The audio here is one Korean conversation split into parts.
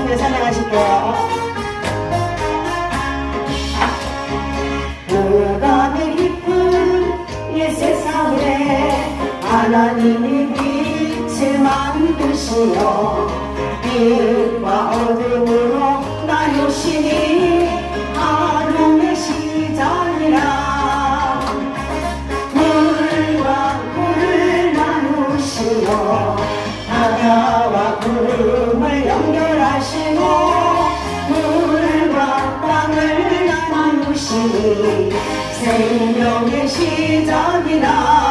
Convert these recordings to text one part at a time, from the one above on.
하나님을 찬양하실게요. 흑암의 깊은 이 세상에 하나님이 빛을 만드시어 빛과 어둠으로 나누시니 하루의 시작이라. 물과 불을 나누시어 바다와 구름을 연결하시고 물과 땅을 나누시니 생명의 시작이라.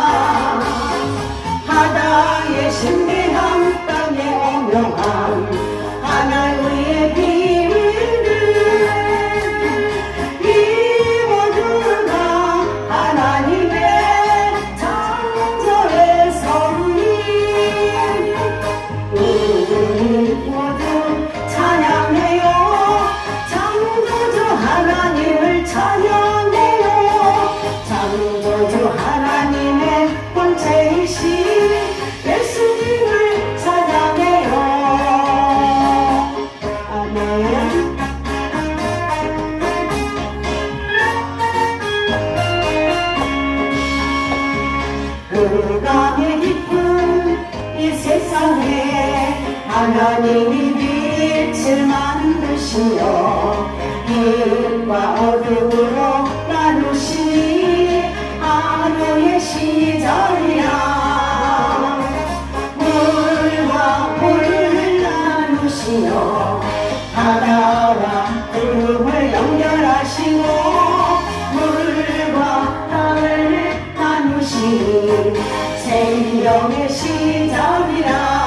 바다의 신비함 땅의 오명함 하나님의 비밀들 이 모두가 하나님의 창조의 섭리. 우리 모두 찬양해요. 창조주 하나님을 찬양해요. 창조주 하나님의 본체이신 예수님을 찬양해요. 아멘. 흑암의 깊은 이 세상에 하나님이 빛을 만드시어 빛과 어둠으로 나누시니 하루의 시작이라. 물과 불을 나누시어 바다와 구름을 연결하시고 물과 땅을 나누시니 생명의 시작이라.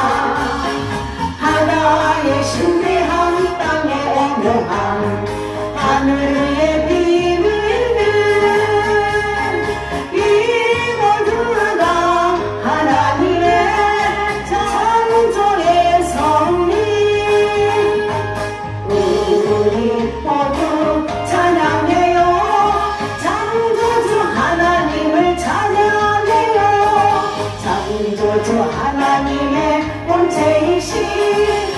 바다의 신비함 땅의 오명함 하늘 위의 비밀들 이 모두가 하나님의 창조의 섭리. 우리 모두 찬양해요. 창조주 하나님을 찬양해요. 창조주 하나님의 본체이신